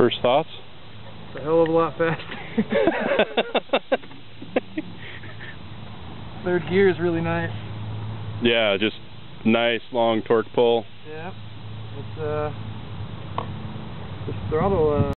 First thoughts? It's a hell of a lot faster. Third gear is really nice. Yeah, just nice long torque pull. Yeah. It's this throttle